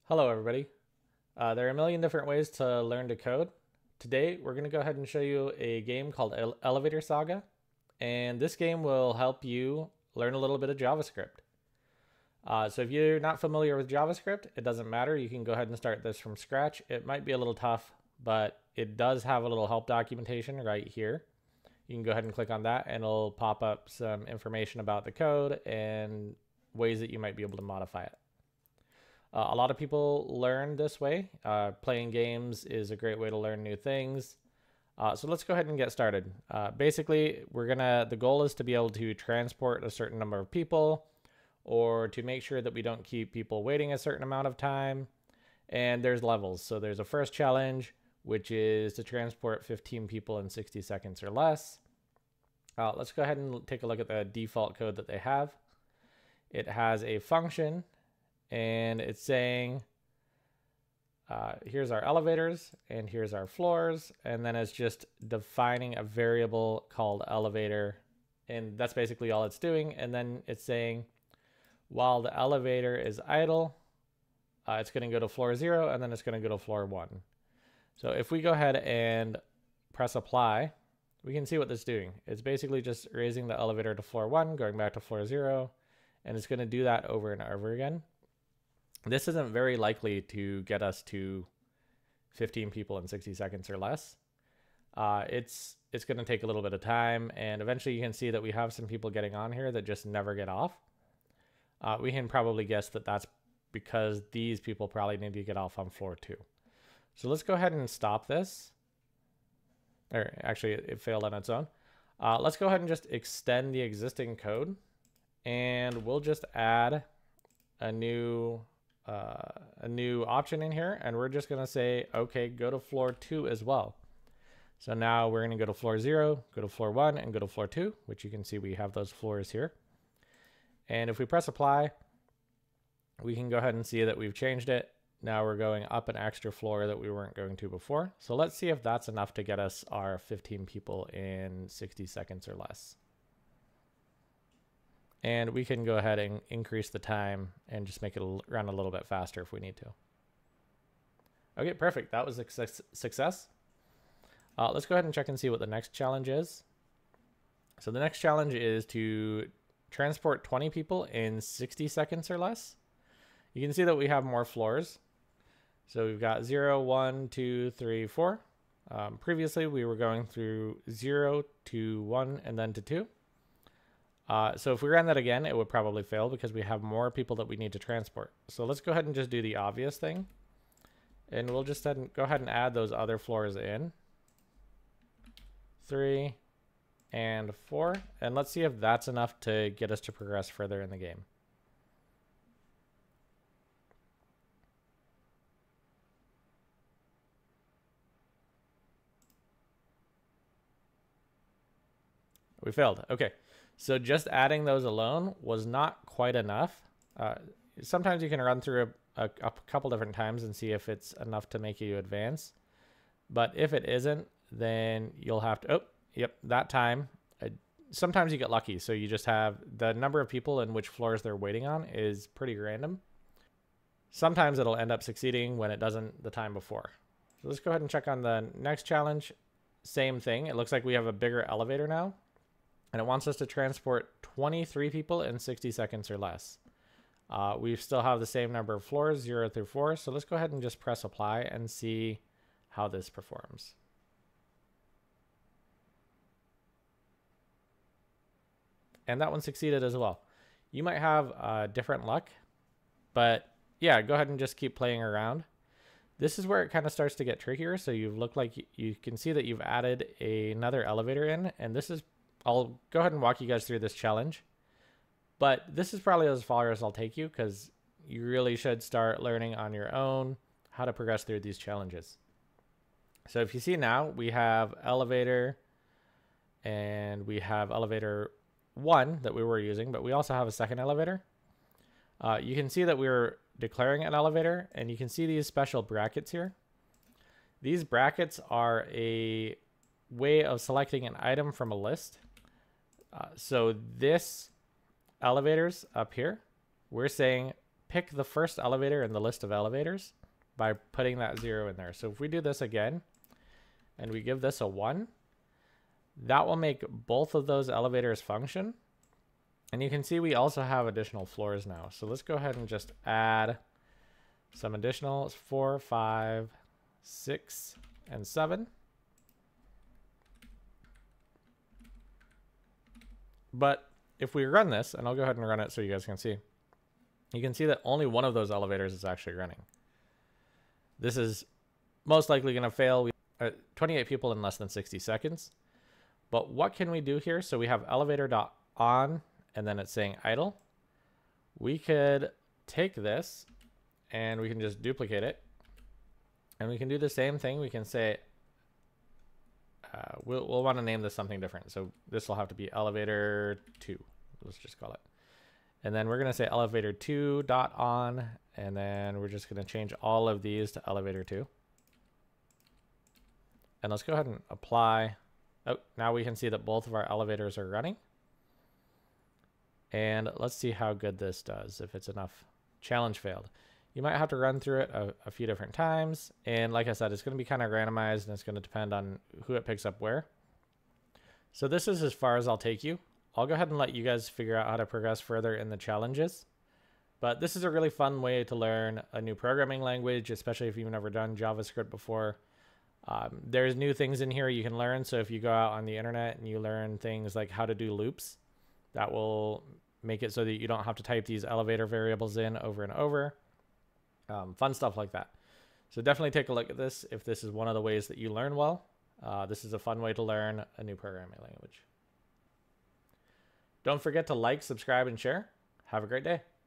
Hello everybody. There are a million different ways to learn to code. Today we're going to go ahead and show you a game called Elevator Saga, and this game will help you learn a little bit of JavaScript. So if you're not familiar with JavaScript, it doesn't matter. You can go ahead and start this from scratch. It might be a little tough, but it does have a little help documentation right here. You can go ahead and click on that and it'll pop up some information about the code and ways that you might be able to modify it. A lot of people learn this way. Playing games is a great way to learn new things. So let's go ahead and get started. Basically, the goal is to be able to transport a certain number of people, or to make sure that we don't keep people waiting a certain amount of time. And there's levels. So there's a first challenge, which is to transport 15 people in 60 seconds or less. Let's go ahead and take a look at the default code that they have. It has a function, and it's saying, here's our elevators and here's our floors. And then it's just defining a variable called elevator. And that's basically all it's doing. And then it's saying, while the elevator is idle, it's going to go to floor 0 and then it's going to go to floor 1. So if we go ahead and press apply, we can see what this is doing. It's basically just raising the elevator to floor 1, going back to floor 0, and it's going to do that over and over again. This isn't very likely to get us to 15 people in 60 seconds or less. It's going to take a little bit of time, and eventually you can see that we have some people getting on here that just never get off. We can probably guess that that's because these people probably need to get off on floor 2. So let's go ahead and stop this. Or actually, it failed on its own. Let's go ahead and just extend the existing code, and we'll just add a new option in here, and we're just going to say, okay, go to floor 2 as well. So now we're going to go to floor 0, go to floor 1, and go to floor 2, which you can see we have those floors here. And if we press apply, we can go ahead and see that we've changed it. Now we're going up an extra floor that we weren't going to before. So let's see if that's enough to get us our 15 people in 60 seconds or less. And we can go ahead and increase the time and just make it run a little bit faster if we need to. Okay, perfect. That was a success. Let's go ahead and check and see what the next challenge is. So the next challenge is to transport 20 people in 60 seconds or less. You can see that we have more floors. So we've got 0, 1, 2, 3, 4. Previously, we were going through 0 to 1 and then to 2. So if we ran that again, it would probably fail because we have more people that we need to transport. So let's go ahead and just do the obvious thing. And we'll just go ahead and add those other floors in. 3 and 4. And let's see if that's enough to get us to progress further in the game. We failed. Okay. So just adding those alone was not quite enough. Sometimes you can run through a couple different times and see if it's enough to make you advance. But if it isn't, then you'll have to, that time. Sometimes you get lucky. So you just have the number of people and which floors they're waiting on is pretty random. Sometimes it'll end up succeeding when it doesn't the time before. So let's go ahead and check on the next challenge. Same thing. It looks like we have a bigger elevator now. And it wants us to transport 23 people in 60 seconds or less. We still have the same number of floors, 0 through 4. So let's go ahead and just press apply and see how this performs. And that one succeeded as well. You might have different luck, but yeah, go ahead and just keep playing around. This is where it kind of starts to get trickier. So you can see that you've added another elevator in, and this is, I'll go ahead and walk you guys through this challenge, but this is probably as far as I'll take you because you really should start learning on your own how to progress through these challenges. So if you see now, we have elevator and we have elevator 1 that we were using, but we also have a second elevator. You can see that we're declaring an elevator, and you can see these special brackets here. These brackets are a way of selecting an item from a list. So this elevators up here, we're saying pick the first elevator in the list of elevators by putting that 0 in there. So if we do this again and we give this a 1, that will make both of those elevators function. And you can see we also have additional floors now. So let's go ahead and just add some additional 4, 5, 6, and 7. But if we run this, and I'll go ahead and run it so you guys can see, you can see that only one of those elevators is actually running. This is most likely going to fail. We 28 people in less than 60 seconds. But what can we do here? So we have elevator.on, and then it's saying idle. We could take this and we can just duplicate it. And we can do the same thing. We can say, we'll want to name this something different. So this will have to be elevator 2. Let's just call it. And then we're going to say elevator 2.on, and then we're just going to change all of these to elevator 2. And let's go ahead and apply. Oh, now we can see that both of our elevators are running. And let's see how good this does, if it's enough. Challenge failed. You might have to run through it a few different times. And like I said, it's going to be kind of randomized, and it's going to depend on who it picks up where. So this is as far as I'll take you. I'll go ahead and let you guys figure out how to progress further in the challenges. But this is a really fun way to learn a new programming language, especially if you've never done JavaScript before. There's new things in here you can learn. So if you go out on the internet and you learn things like how to do loops, that will make it so that you don't have to type these elevator variables in over and over. Fun stuff like that. So definitely take a look at this if this is one of the ways that you learn well. This is a fun way to learn a new programming language. Don't forget to like, subscribe, and share. Have a great day.